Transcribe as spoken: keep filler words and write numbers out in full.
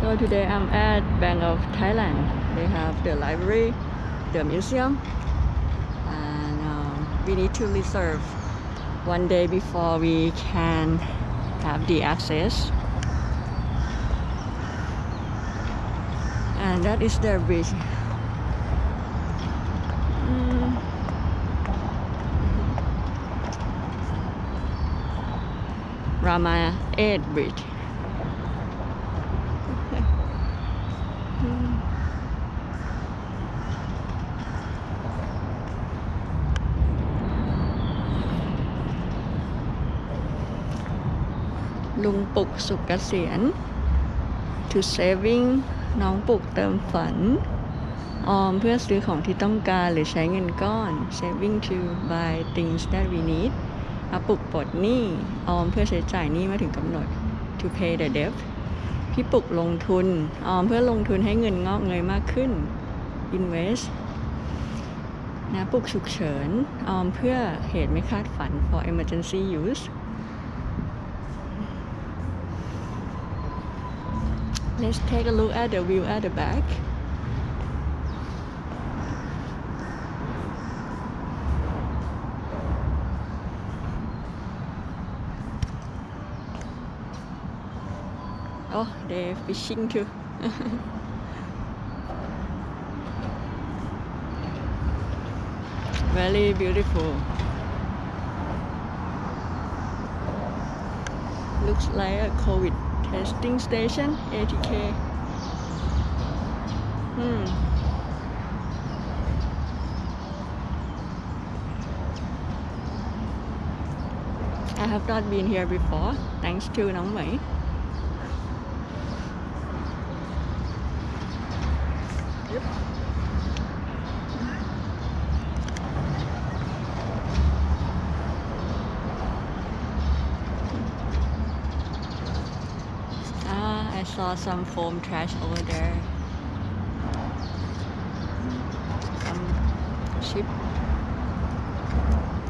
So today I'm at Bank of Thailand. They have the library, the museum, and um, we need to reserve one day before we can have the access. And that is their bridge. Mm. Rama eight Bridge. Mm. ลุงปุกสุกเกษียณ to saving น้องปุกเติมฝัน ออมเพื่อซื้อของที่ต้องการหรือใช้เงินก้อน saving to buy things that we need อาปุกปลดหนี้ ออมเพื่อใช้จ่ายหนี้มาถึงกำหนด to pay the debt พี่ปุกลงทุน ออมเพื่อลงทุนให้เงินงอกเงยมากขึ้น invest นะปุกฉุกเฉิน ออมเพื่อเหตุไม่คาดฝัน for emergency use Let's take a look at the view at the back. Oh, they're fishing too. Very beautiful. Looks like a COVID testing station, A T K. Hmm. I have not been here before, thanks to Nong Mei. Yep. I saw some foam trash over there. Some ship.